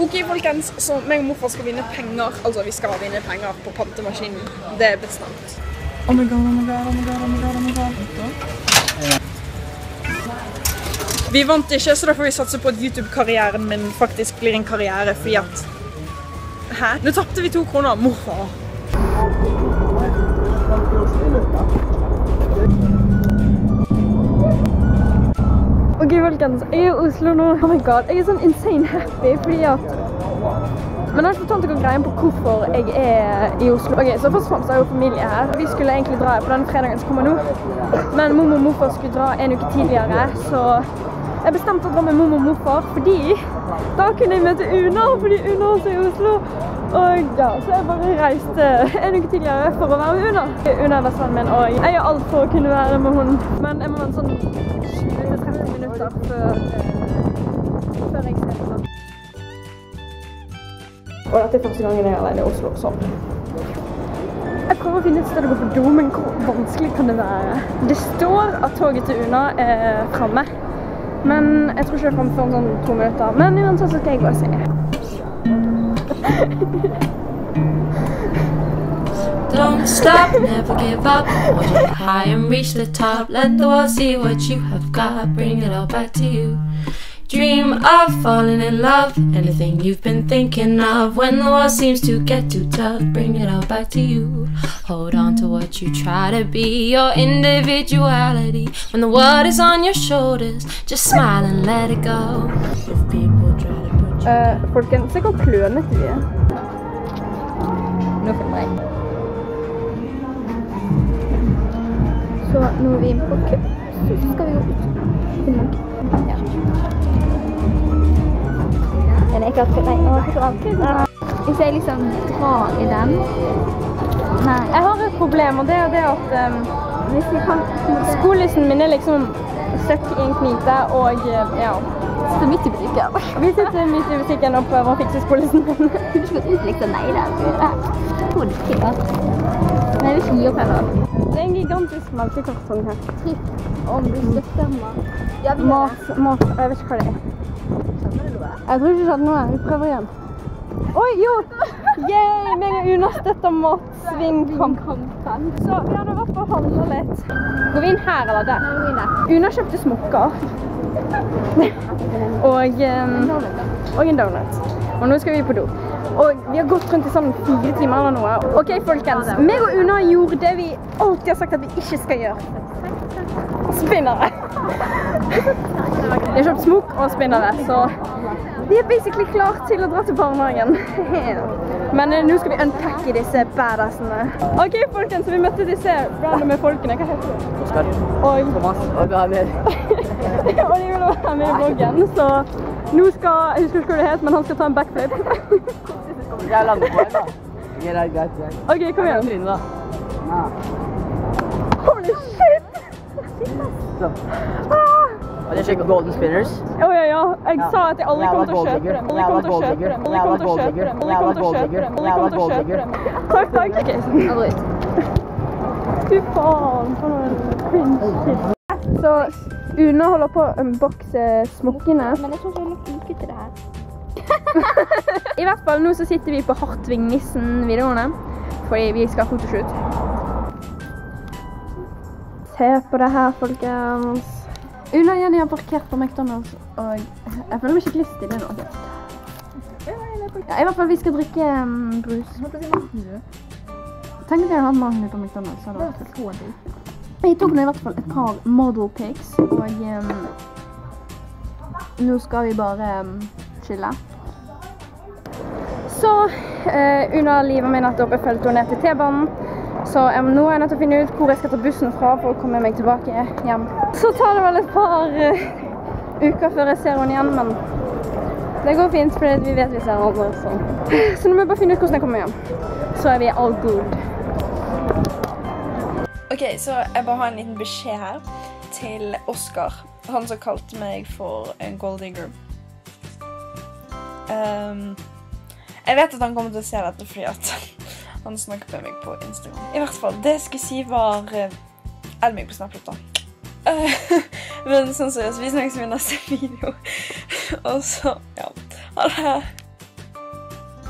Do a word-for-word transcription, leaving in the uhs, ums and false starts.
Ok, folkens, så meg og morfar skal vinne penger, altså vi skal vinne penger på pantemaskinen. Det er bestemt. Oh my god, oh my god, oh my god, oh my god, oh my god. Vi vant ikke, så da får vi satse på at YouTube-karrieren min faktisk blir en karriere, fordi at... Hæ? Nå tappte vi to kroner, morfar. Ok, folkens, jeg er i Oslo nå. Oh my god, jeg er sånn insane happy, fordi at... Men jeg har ikke fortalt dere greien på hvorfor jeg er i Oslo. Ok, så først og fremst er jo familie her. Vi skulle egentlig dra på den fredagen som kommer nå. Men mormor og morfar skulle dra en uke tidligere, så jeg bestemte å dra med mormor og morfar, fordi da kunne jeg møte Una, fordi Una også er i Oslo. Og ja, så jeg bare reiste en uke tidligere for å være med Una. Una er bestevennen min, og jeg gjør alt for å kunne være med hun. Men jeg må være en sånn tjue til tretti minutter før, før jeg ser det. Og dette er første gangen jeg er alene i Oslo, så. Jeg prøver å finne et sted å gå på do, men hvor vanskelig kan det være? Det står at toget til Una er fremme, men jeg tror ikke det er fremme for sånn to minutter. Men uansett så skal jeg gå og se. Don't stop, never give up. Hold your head high and reach the top. Let the world see what you have got. Bring it all back to you. Dream of falling in love. Anything you've been thinking of. When the world seems to get too tough, bring it all back to you. Hold on to what you try to be, your individuality. When the world is on your shoulders, just smile and let it go. If people try to put you uh, Folkens, se hvor klønete vi er. Nå for meg. Så nå er vi inne på kø. Så skal vi gå ut. Ja. Den er ikke akkurat, nei, den er ikke akkurat. Hvis jeg liksom drar i den. Nei. Jeg har et problem, og det er det at um, hvis vi kan... Skolisen min er liksom søkk i en knipe, og ja... Sitter midt i butikken. Vi sitter midt i butikken og prøver å fikse skolisen min. Du har ikke gått ut liksom, nei da. Jeg tror det ikke var. Men jeg vil ikke gi opp heller. Det er en gigantisk melkekartong her. Tripp. Om du støtter mat. Ja, vi gjør det. Mat, jeg vet ikke hva det er. Skjønner du noe? Jeg tror ikke det skjedde noe. Vi prøver igjen. Oi, jo! Yay! Meg og Una støtter matsvinnkampen. Så vi hadde vært på å handle litt. Går vi inn her eller der? Nei, vi går inn der. Una kjøpte smokker. og, um, og en donut. Og nå skal vi på do. Og vi har gått rundt i sånn fire timer eller noe. Ok, folkens. Meg og Una gjorde det vi alltid har sagt at vi ikke skal gjøre. Spinnere. Vi har kjøpt smokk og spinnere, så vi er basically klar til å dra til barnehagen. Men nå skal vi unpacke disse badassene. Ok, folkens, så vi møtte disse randomme folkene. Hva heter du? Oskar. Og Thomas. Og Daniel. Og de vil være med i vloggen, så nå skal, jeg husker ikke hva det het, men han skal ta en backflip. Jeg lander på en da. Gjør det greit, greit. Ok, kom igjen. Trine da. Ja. Holy shit! Sånn. Har du sjekket Golden Spinners? Å ja, ja. Jeg sa at jeg aldri kommer til å kjøpe dem. Aldri kommer til å kjøpe dem. Aldri kommer til å kjøpe dem. Aldri kommer til å kjøpe dem. Aldri kommer til å kjøpe dem. Takk, takk. Ok, jeg går ut. Fy faen, for noen cringe shit. Så Una holder på å unboxe smokkene. Men jeg tror ikke jeg er nok til det her. I hvert fall nå så sitter vi på Hartvig-nissen videoene, fordi vi skal ha fotoshoot. Se på det her, folkens. Una og Jenny har parkert på McDonald's, og jeg føler meg skikkelig stille nå. Ja, i hvert fall vi skal drikke um, brus. Tenk at jeg har hatt mange på McDonald's. Det var så jeg tok nå i hvert fall et par model pics, og um, nå skal vi bare um, chille. Så uh, Una livet min nettopp er følt henne ned til T-banen, så um, nå er jeg nødt til å finne ut hvor jeg skal ta bussen fra for å komme meg tilbake hjem. Så tar det vel et par uh, uker før jeg ser henne igjen, men det går fint fordi vi vet vi ser andre. Så, så nå må jeg bare finne ut hvordan jeg kommer hjem. Så er vi all good. Ok, så jeg bare har en liten beskjed her til Oskar. Han som kalte meg for en gold digger. Um, jeg vet at han kommer til å se dette fordi at han snakket med meg på Instagram. I hvert fall, det jeg skulle si var uh, Add meg på Snapchat da. Uh, men sånn seriøst, vi snakkes i neste video. Og så, ja, ha det her.